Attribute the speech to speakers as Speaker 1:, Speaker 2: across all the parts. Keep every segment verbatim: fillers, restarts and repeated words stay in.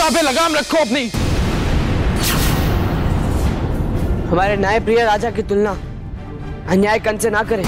Speaker 1: जीवा पे लगाम रखो अपनी।
Speaker 2: हमारे न्याय प्रिय राजा की तुलना अन्याय कंस से ना करें।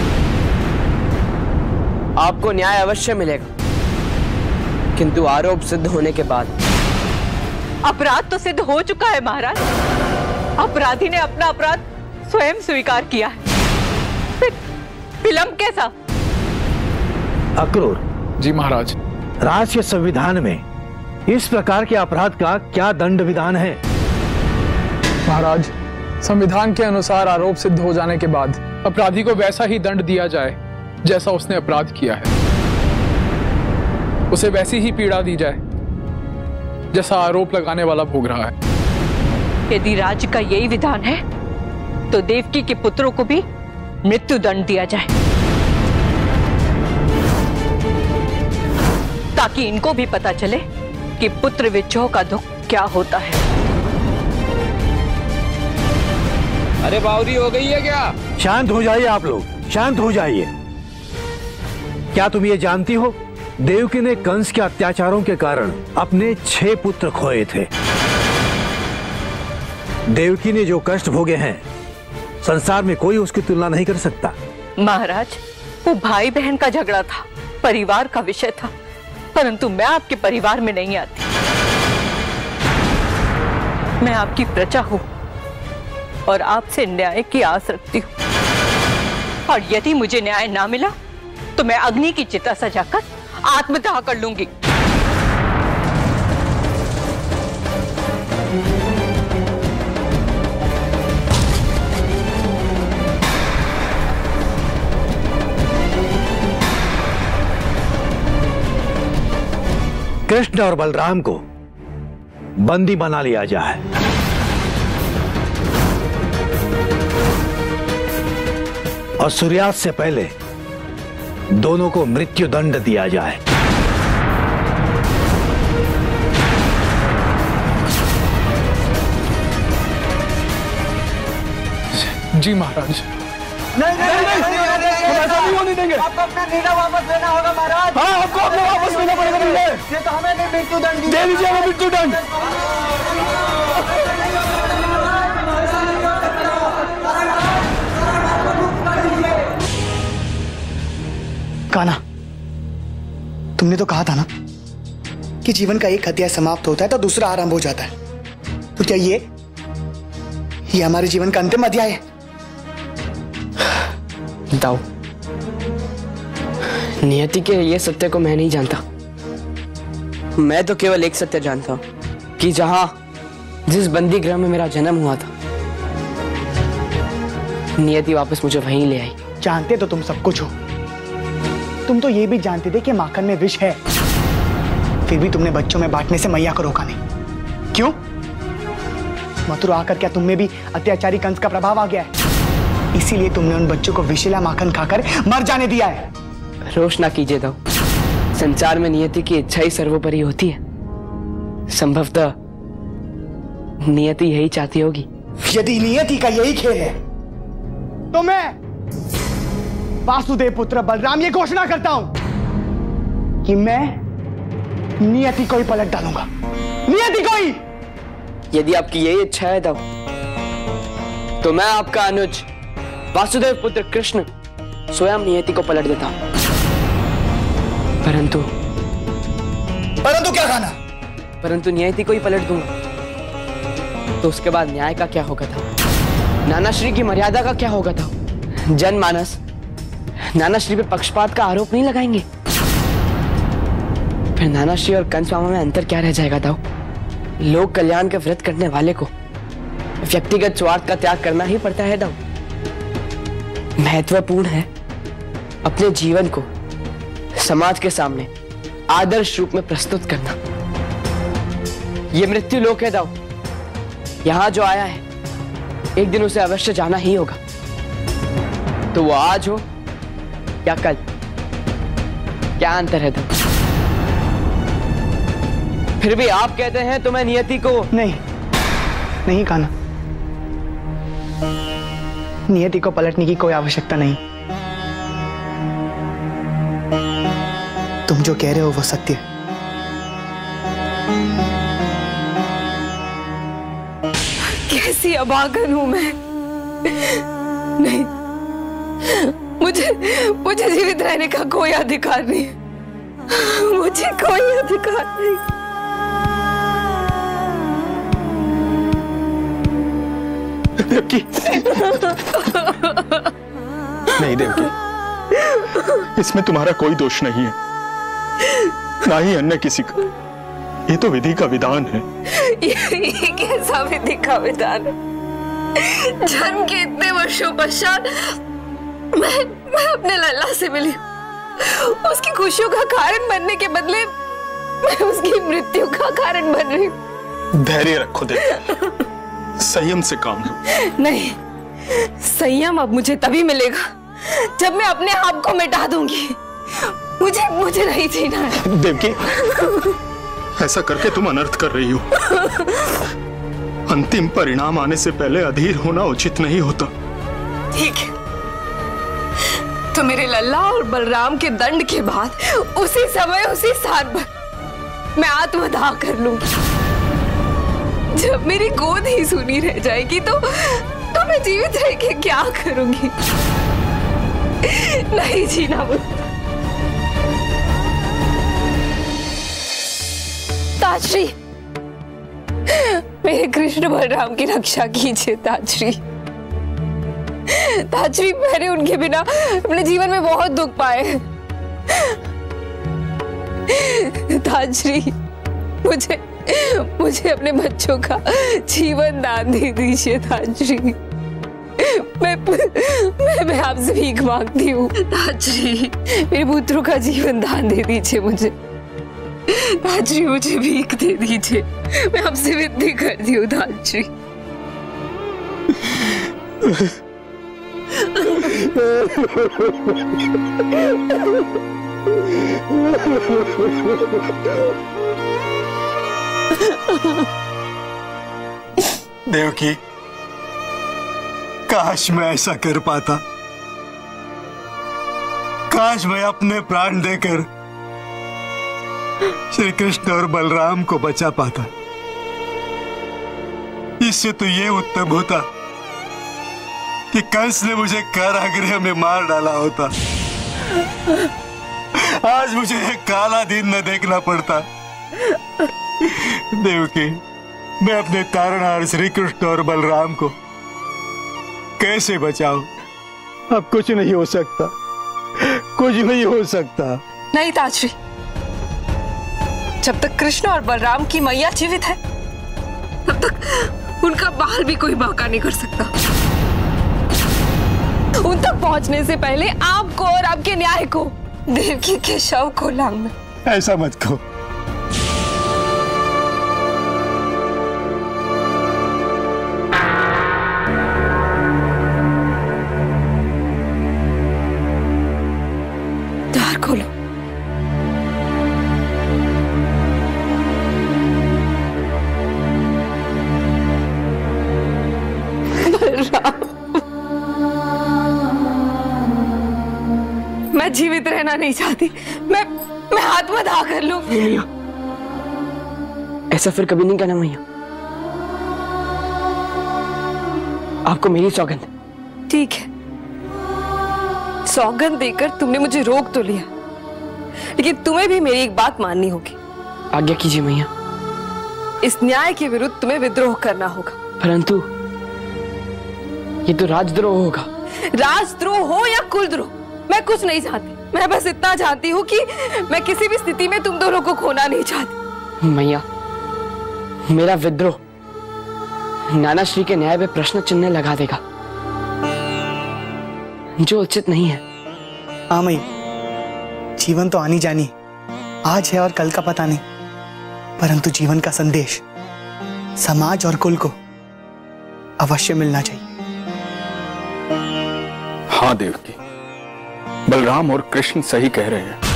Speaker 2: आपको न्याय अवश्य मिलेगा, किंतु आरोप सिद्ध होने के बाद।
Speaker 3: अपराध तो सिद्ध हो चुका है महाराज। अपराधी ने अपना अपराध स्वयं स्वीकार किया है, फिर विलंब कैसा?
Speaker 4: अक्रूर
Speaker 1: जी महाराज।
Speaker 4: राज के संविधान में इस प्रकार के अपराध का क्या दंड विधान है?
Speaker 1: महाराज, संविधान के अनुसार आरोप सिद्ध हो जाने के बाद अपराधी को वैसा ही दंड दिया जाए जैसा उसने अपराध किया है। उसे वैसी ही पीड़ा दी जाए जैसा आरोप लगाने वाला भोग रहा है।
Speaker 3: यदि राज्य का यही विधान है तो देवकी के पुत्रों को भी मृत्यु दंड दिया जाए, ताकि इनको भी पता चले कि पुत्र विच्छोह का दुख क्या होता है।
Speaker 5: अरे बावरी हो गई है क्या?
Speaker 4: शांत हो जाइए आप लोग, शांत हो जाइए। क्या तुम ये जानती हो, देवकी ने कंस के अत्याचारों के कारण अपने छह पुत्र खोए थे। देवकी ने जो कष्ट भोगे हैं, संसार में कोई उसकी तुलना नहीं कर सकता।
Speaker 3: महाराज, वो भाई बहन का झगड़ा था, परिवार का विषय था, परंतु मैं आपके परिवार में नहीं आती। मैं आपकी प्रजा हूं और आपसे न्याय की आस रखती हूँ, और यदि मुझे न्याय ना मिला तो मैं अग्नि की चिता सजाकर आत्मदाह कर लूंगी।
Speaker 4: कृष्ण और बलराम को बंदी बना लिया जाए। और सूर्यास्त से पहले दोनों को मृत्यु दंड दिया जाए।
Speaker 1: जी महाराज।
Speaker 6: नहीं नहीं नहीं, नहीं, नहीं, नहीं,
Speaker 1: हम ऐसा नहीं होने देंगे।
Speaker 6: आपको अपना निर्णय वापस लेना होगा महाराज।
Speaker 1: हाँ, आपको अपना वापस लेना पड़ेगा निर्णय।
Speaker 6: ये तो हमें नहीं मृत्यु दंड
Speaker 1: दे दीजिए हमें मृत्यु दंड।
Speaker 7: कान्हा, तुमने तो कहा था ना कि जीवन का एक अध्याय समाप्त होता है तो दूसरा आरंभ हो जाता है। तो क्या ये ये हमारे जीवन का अंतिम अध्याय है?
Speaker 2: दाऊ, नियति के ये सत्य को मैं नहीं जानता। मैं तो केवल एक सत्य जानता हूं कि जहां जिस बंदी गृह में मेरा जन्म हुआ था, नियति वापस मुझे वहीं ले आई।
Speaker 7: जानते तो तुम सब कुछ हो। तुम तो ये भी जानते थे कि माखन में विष है, फिर भी तुमने बच्चों में बांटने से मैया को रोका नहीं। क्यों? मथुरा आकर क्या तुम में भी अत्याचारी कंस का प्रभाव आ गया है? इसीलिए तुमने उन बच्चों को विषैला माखन खाकर मर जाने दिया है।
Speaker 2: रोष ना कीजिए दाऊ, संसार में नियति की इच्छा ही सर्वोपरि होती है। संभवतः नियति यही चाहती होगी।
Speaker 7: यदि नियति का यही खेल है तो मैं वासुदेव पुत्र बलराम ये घोषणा करता हूं कि मैं नियति को ही पलट डालूंगा। नियति को ही।
Speaker 2: यदि आपकी यही इच्छा है दाऊ, तो मैं आपका अनुज वासुदेव पुत्र कृष्ण स्वयं नियति को पलट देता हूं। परंतु
Speaker 7: परंतु क्या खाना?
Speaker 2: परंतु नियति को ही पलट दूंगा तो उसके बाद न्याय का क्या होगा था? नानाश्री की मर्यादा का क्या होगा था? जनमानस नानाश्री पे पक्षपात का आरोप नहीं लगाएंगे। फिर नानाश्री और कंस मामा में अंतर क्या रह जाएगा दाऊ? लोक कल्याण के व्रत करने वाले को व्यक्तिगत स्वार्थ का त्याग करना ही पड़ता है दाऊ। महत्वपूर्ण है अपने जीवन को समाज के सामने आदर्श रूप में प्रस्तुत करना। यह मृत्यु लोक है दाऊ। यहां जो आया है एक दिन उसे अवश्य जाना ही होगा, तो वो आज हो या कल, क्या अंतर है दाऊ? फिर भी आप कहते हैं तो मैं नियति को
Speaker 7: नहीं नहीं कान्हा, नियति को पलटने की कोई आवश्यकता नहीं। तुम जो कह रहे हो वो सत्य है।
Speaker 8: कैसी अभागन हूं मैं। नहीं, मुझे मुझे जीवित रहने का कोई अधिकार नहीं, मुझे कोई अधिकार नहीं।
Speaker 9: देवकी, नहीं देवकी, इसमें तुम्हारा कोई दोष नहीं है, ना ही अन्य किसी का। ये तो विधि का विधान है।
Speaker 8: ये, ये कैसा विधि का विधान है? जन्म के इतने वर्षों पश्चात मैं मैं अपने लल्ला से मिली, उसकी खुशियों का कारण बनने के बदले मैं उसकी मृत्यु का कारण बन रही हूँ।
Speaker 9: धैर्य रखो देवकी, संयम से काम लो।
Speaker 8: नहीं, संयम अब मुझे तभी मिलेगा जब मैं अपने आप को मिटा दूंगी। मुझे मुझे नहीं जीना है।
Speaker 9: देवकी, ऐसा करके तुम अनर्थ कर रही हो। अंतिम परिणाम आने से पहले अधीर होना उचित नहीं होता।
Speaker 8: ठीक है, तो मेरे लल्ला और बलराम के दंड के बाद उसी समय उसी स्थान पर मैं आत्मदाह कर लूंगी। जब मेरी गोद ही सूनी रह जाएगी तो तो मैं जीवित रह के क्या करूंगी? नहीं जीना मुझे। ताजरी, मेरे कृष्ण बलराम की रक्षा कीजिए ताजरी। ताजरी, मैंने उनके बिना अपने जीवन में बहुत दुख पाए हैं। ताजरी, मुझे मुझे अपने बच्चों का जीवन दान दे दीजिए ताजरी। मैं मैं, मैं आपसे भीख मांगती हूँ ताजरी, मेरे पुत्रों का जीवन दान दे दीजिए मुझे। ताजरी, मुझे भीख दे दीजिए, मैं आपसे विनती करती हूँ ताजरी।
Speaker 10: देवकी, काश मैं ऐसा कर पाता, काश मैं अपने प्राण देकर श्री कृष्ण और बलराम को बचा पाता। इससे तो ये उत्तम होता कि कंस ने मुझे कारागृह में मार डाला होता। आज मुझे एक काला दिन न देखना पड़ता। देवकी, मैं अपने तारणहार श्री कृष्ण और बलराम को कैसे बचाऊं? अब कुछ नहीं हो सकता, कुछ नहीं हो सकता।
Speaker 8: नहीं ताजरी, जब तक कृष्ण और बलराम की मैया जीवित है तब तक उनका बाल भी कोई बांका नहीं कर सकता। उन तक पहुंचने से पहले आपको और आपके न्याय को देवकी के शव को लांघना।
Speaker 10: ऐसा मत कहो।
Speaker 8: द्वार खोलो। मैं जीवित रहना नहीं चाहती, मैं मैं आत्मदाह कर लूं।
Speaker 2: मैया, ऐसा फिर कभी नहीं करना मैया। आपको मेरी सौगंध।
Speaker 8: ठीक है, सौगंध देकर तुमने मुझे रोक तो लिया, लेकिन तुम्हें भी मेरी एक बात माननी होगी।
Speaker 2: आज्ञा कीजिए मैया।
Speaker 8: इस न्याय के विरुद्ध तुम्हें विद्रोह करना होगा।
Speaker 2: परंतु ये तो राजद्रोह होगा।
Speaker 8: राजद्रोह हो या कुलद्रोह, मैं कुछ नहीं चाहती। मैं बस इतना चाहती हूँ कि मैं किसी भी स्थिति में तुम दोनों को खोना नहीं चाहती।
Speaker 2: मैया, मेरा विद्रोह नाना श्री के न्याय पे प्रश्न चिन्ह लगा देगा, जो उचित नहीं है।
Speaker 7: हाँ मई, जीवन तो आनी जानी आज है और कल का पता नहीं, परंतु जीवन का संदेश समाज और कुल को अवश्य मिलना चाहिए।
Speaker 9: हाँ देवकी, बलराम और कृष्ण सही कह रहे हैं।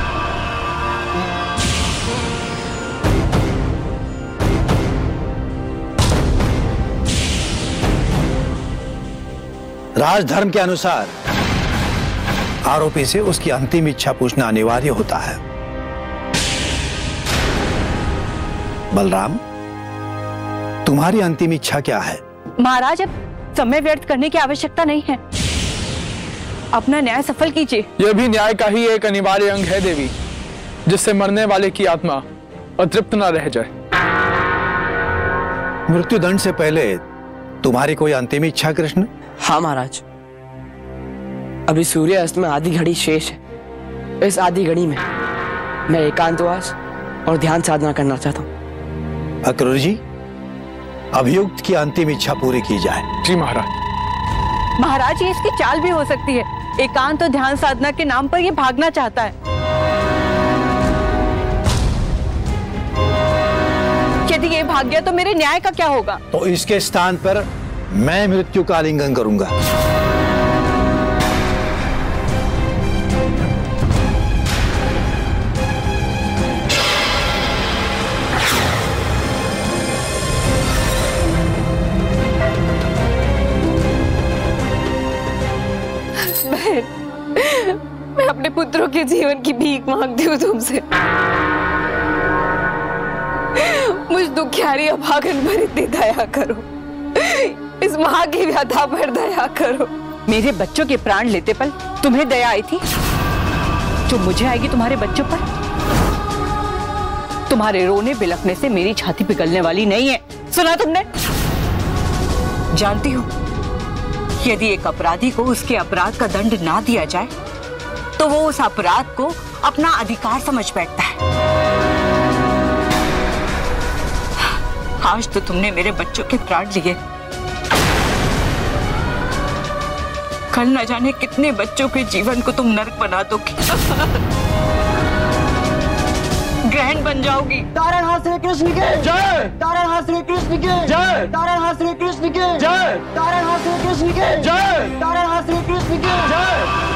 Speaker 4: राजधर्म के अनुसार आरोपी से उसकी अंतिम इच्छा पूछना अनिवार्य होता है। बलराम, तुम्हारी अंतिम इच्छा क्या है?
Speaker 3: महाराज, अब समय व्यर्थ करने की आवश्यकता नहीं है, अपना न्याय सफल कीजिए।
Speaker 1: यह भी न्याय का ही एक अनिवार्य अंग है देवी, जिससे मरने वाले की आत्मा अतृप्त न रह जाए।
Speaker 4: मृत्युदंड से पहले तुम्हारी कोई अंतिम इच्छा कृष्ण?
Speaker 2: हाँ महाराज, अभी सूर्य अस्त में आधी घड़ी शेष है। इस आधी घड़ी में मैं एकांतवास और ध्यान साधना करना चाहता हूँ।
Speaker 4: अक्रूर जी, अभियुक्त की अंतिम इच्छा पूरी की जाए।
Speaker 1: जी महाराज।
Speaker 3: महाराज, ये इसकी चाल भी हो सकती है। एकांत और ध्यान साधना के नाम पर ये भागना चाहता है। यदि ये भाग गया तो मेरे न्याय का क्या होगा?
Speaker 4: तो इसके स्थान पर मैं मृत्यु का आलिंगन करूंगा।
Speaker 8: मैं अपने पुत्रों के जीवन की भीख मांगती हूँ तुमसे। मुझ दुखियारी अभागन पर इतनी दया करो, इस माँ की व्यथा पर दया करो।
Speaker 3: मेरे बच्चों के प्राण लेते पल तुम्हें दया आई थी, जो मुझे आएगी तुम्हारे बच्चों पर? तुम्हारे रोने बिलखने से मेरी छाती पिघलने वाली नहीं है। सुना तुमने? जानती हो, यदि एक अपराधी को उसके अपराध का दंड ना दिया जाए तो वो उस अपराध को अपना अधिकार समझ बैठता है। आज तो तुमने मेरे बच्चों के प्राण लिए, कल न जाने कितने बच्चों के जीवन को तुम नरक बना दोगी, ग्रहण बन जाओगी।
Speaker 6: तारण श्री कृष्ण के जय, तारण श्री कृष्ण के जय, तारण श्री कृष्ण के जय, तारण श्री कृष्ण के जय, तारण श्री कृष्ण के जय।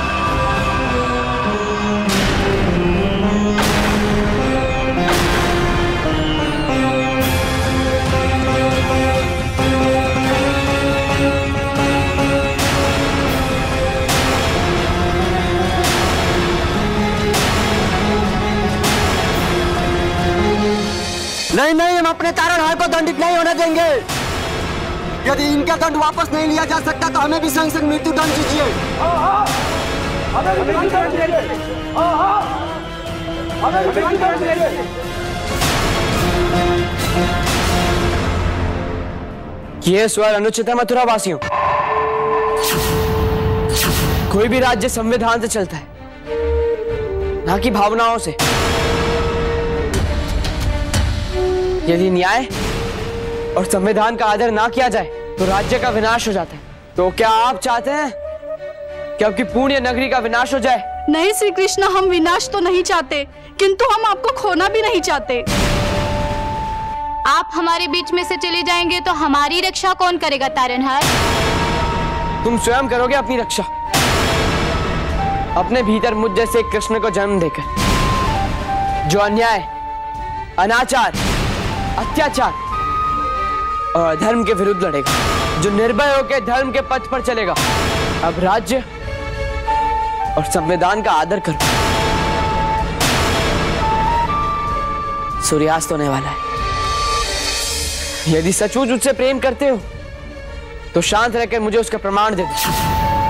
Speaker 2: नहीं नहीं, हम अपने तारणहार को दंडित नहीं होने देंगे।
Speaker 6: यदि इनका दंड वापस नहीं लिया जा सकता तो हमें भी संग संग मृत्यु दंड दीजिए।
Speaker 2: ये स्वर अनुचित है मथुरा वासियों। कोई भी राज्य संविधान से चलता है, ना कि भावनाओं से। यदि न्याय और संविधान का आदर ना किया जाए तो राज्य का विनाश हो जाता है। तो क्या आप चाहते हैं कि आपकी पुण्य नगरी का विनाश हो जाए?
Speaker 11: नहीं श्री कृष्ण, हम विनाश तो नहीं चाहते, किंतु हम आपको खोना भी नहीं चाहते।
Speaker 12: आप हमारे बीच में से चले जाएंगे तो हमारी रक्षा कौन करेगा तारणहार?
Speaker 2: तुम स्वयं करोगे अपनी रक्षा, अपने भीतर मुझ जैसे कृष्ण को जन्म देकर, जो अन्याय, अनाचार, अत्याचार और धर्म के विरुद्ध लड़ेगा, जो निर्भय होकर धर्म के पथ पर चलेगा। अब राज्य और संविधान का आदर करो। सूर्यास्त होने वाला है। यदि सचमुच मुझसे प्रेम करते हो तो शांत रहकर मुझे उसका प्रमाण दे दो।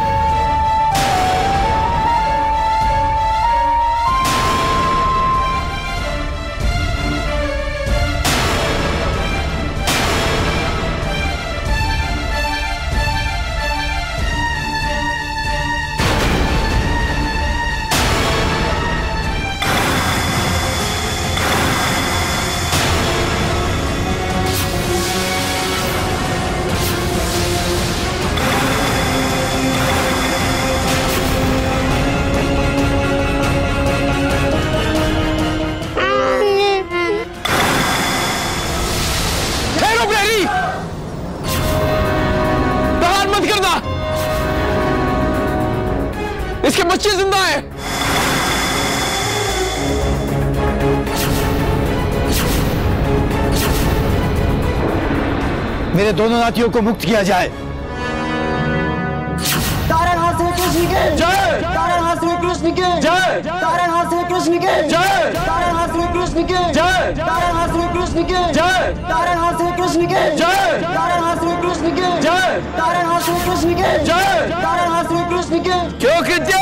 Speaker 1: इसके बच्चे जिंदा हैं।
Speaker 4: मेरे दोनों नातियों को मुक्त किया जाए।
Speaker 6: तारणहार श्री कृष्ण के जय, तारणहार श्री कृष्ण के जय, तारणहार श्री कृष्ण के जय, तारणहार श्री कृष्ण के जय, तारणहार श्री कृष्ण कृष्ण की जय, तारणहार श्री कृष्ण की जय, तारणहार श्री कृष्ण की जय, तारणहार श्री कृष्ण की जय, तारणहार श्री कृष्ण की।
Speaker 2: क्यों कृत्या?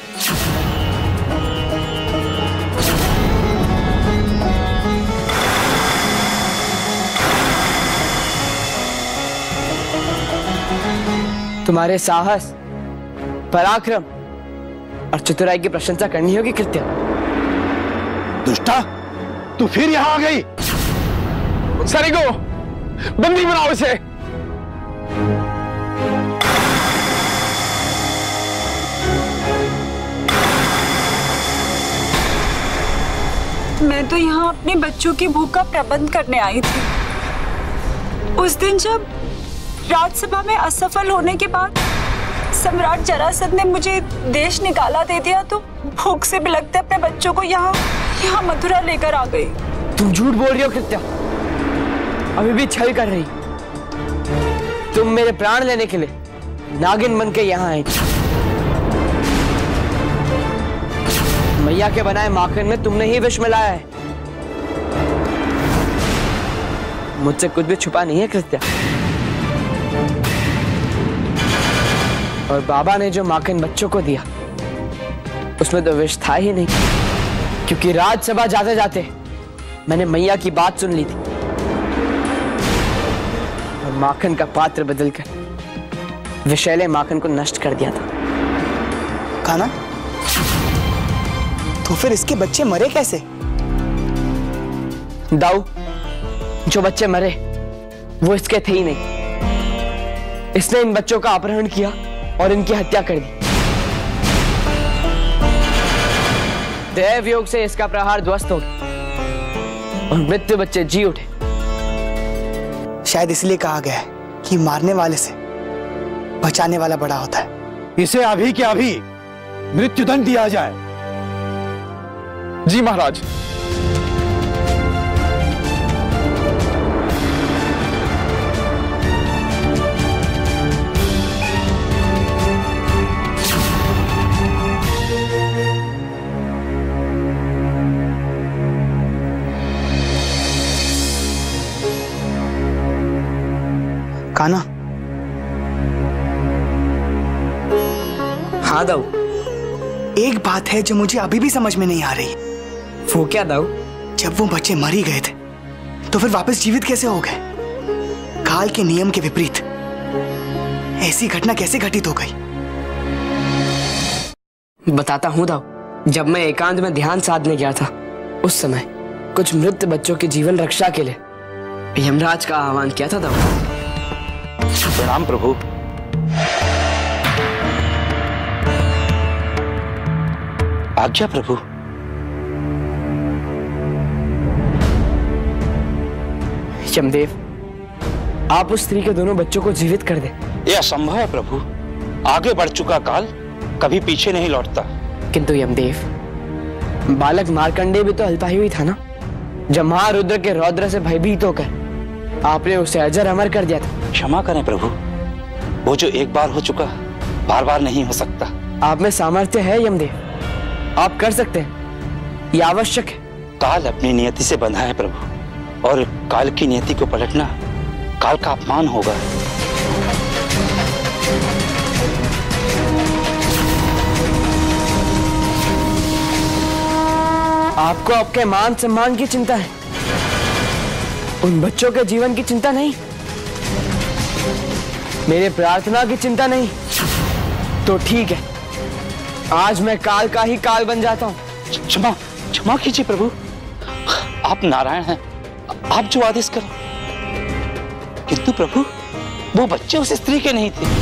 Speaker 2: तुम्हारे साहस, पराक्रम और चतुराई की प्रशंसा करनी होगी कृत्या।
Speaker 4: दुष्टा, तू फिर यहां आ गई।
Speaker 1: सरिगो, बंदी बनाओ इसे।
Speaker 11: मैं तो यहाँ अपने बच्चों की भूख का प्रबंध करने आई थी। उस दिन जब राजसभा में असफल होने के बाद सम्राट जरासंध ने मुझे देश निकाला दे दिया, तो भूख से बिलखते अपने बच्चों को यहाँ यहाँ मथुरा लेकर आ गई।
Speaker 2: तुम झूठ बोल रही हो कृत्या, अभी भी छल कर रही। तुम मेरे प्राण लेने के लिए नागिन बन के यहाँ आई। मैया के बनाए माखन में तुमने ही विष मिलाया है। मुझसे कुछ भी छुपा नहीं है कृत्या। और बाबा ने जो माखन बच्चों को दिया उसमें तो विष था ही नहीं, क्योंकि राजसभा जाते जाते मैंने मैया की बात सुन ली थी और माखन का पात्र बदलकर विषैले माखन को नष्ट कर दिया था।
Speaker 7: कान्हा, तो फिर इसके बच्चे मरे कैसे?
Speaker 2: दाऊ, जो बच्चे मरे वो इसके थे ही नहीं। इसने इन बच्चों का अपहरण किया और इनकी हत्या कर दी। दैव योग से इसका प्रहार ध्वस्त हो गया और मृत्यु बच्चे जी उठे।
Speaker 7: शायद इसलिए कहा गया है कि मारने वाले से बचाने वाला बड़ा होता है।
Speaker 4: इसे अभी के अभी मृत्युदंड दिया जाए।
Speaker 1: जी महाराज।
Speaker 7: कान्हा।
Speaker 2: हाँ दाऊ।
Speaker 7: एक बात है जो मुझे अभी भी समझ में नहीं आ रही।
Speaker 2: वो क्या दाऊ?
Speaker 7: जब वो बच्चे मर ही गए थे तो फिर वापस जीवित कैसे हो गए? काल के नियम के विपरीत ऐसी घटना कैसे घटित हो गई?
Speaker 2: बताता हूँ दाऊ। जब मैं एकांत में ध्यान साधने गया था उस समय कुछ मृत बच्चों की जीवन रक्षा के लिए यमराज का आह्वान किया था दाऊ।
Speaker 13: प्रणाम प्रभु। आज्ञा प्रभु।
Speaker 2: यमदेव, आप उस स्त्री के दोनों बच्चों को जीवित कर दें।
Speaker 13: यह असंभव है प्रभु। आगे बढ़ चुका काल कभी पीछे नहीं लौटता।
Speaker 2: किंतु यमदेव, बालक मार्कंडेय भी तो अल्पायु ही था ना, जब महारुद्र के रौद्र से भयभीत होकर आपने उसे अजर अमर कर दिया था।
Speaker 13: क्षमा करें प्रभु, वो जो एक बार हो चुका बार बार नहीं हो सकता।
Speaker 2: आप में सामर्थ्य है यमदेव, आप कर सकते हैं, यह आवश्यक है।
Speaker 13: काल अपनी नियति से बंधा है प्रभु, और काल की नियति को पलटना काल का अपमान होगा।
Speaker 2: आपको आपके मान सम्मान की चिंता है, उन बच्चों के जीवन की चिंता नहीं, मेरे प्रार्थना की चिंता नहीं। तो ठीक है, आज मैं काल का ही काल बन जाता हूँ।
Speaker 13: क्षमा क्षमा कीजिए प्रभु, आप नारायण हैं, आप जो आदेश करो। किंतु प्रभु, वो बच्चे उस स्त्री के नहीं थे।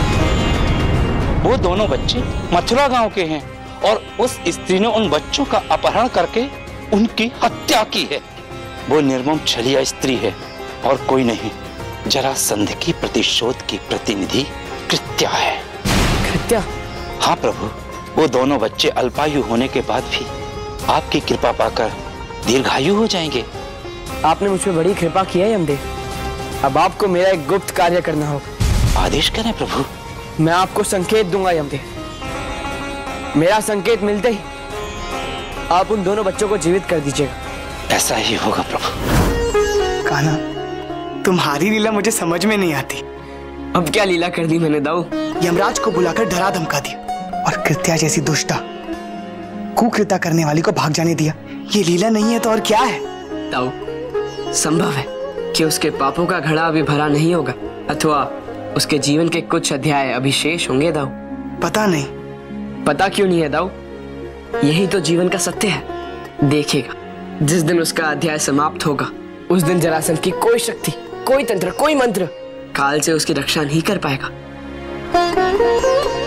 Speaker 13: वो दोनों बच्चे मथुरा गांव के हैं और उस स्त्री ने उन बच्चों का अपहरण करके उनकी हत्या की है। वो निर्मम छलिया स्त्री है और कोई नहीं, जरासंध की प्रतिशोध की प्रतिनिधि कृत्या है।
Speaker 2: कृत्या?
Speaker 13: हाँ प्रभु, वो दोनों बच्चे अल्पायु होने के बाद भी आपकी कृपा पाकर दीर्घायु हो जाएंगे।
Speaker 2: आपने मुझ पर बड़ी कृपा की है यमदेव, अब आपको मेरा एक गुप्त कार्य करना होगा।
Speaker 13: आदेश करें प्रभु।
Speaker 2: मैं आपको संकेत दूंगा यमदेव, मेरा संकेत मिलते ही आप उन दोनों बच्चों को जीवित कर दीजिएगा।
Speaker 13: ऐसा ही होगा प्रभु।
Speaker 7: कान्हा, तुम्हारी लीला मुझे समझ में नहीं आती।
Speaker 2: अब क्या लीला कर दी मैंने दाऊ?
Speaker 7: यमराज को बुलाकर डरा धमका दिया और कृत्या जैसी दुष्टा कुकृत्या करने वाली को भाग जाने दिया। ये लीला नहीं है तो और क्या है?
Speaker 2: दाऊ, संभव है कि उसके पापों का घड़ा अभी भरा नहीं होगा, अथवा उसके जीवन के कुछ अध्याय अभी शेष होंगे दाऊ।
Speaker 7: पता नहीं।
Speaker 2: पता क्यों नहीं है दाऊ? यही तो जीवन का सत्य है। देखेगा, जिस दिन उसका अध्याय समाप्त होगा, उस दिन जरासंध की कोई शक्ति, कोई तंत्र, कोई मंत्र काल से उसकी रक्षा नहीं कर पाएगा।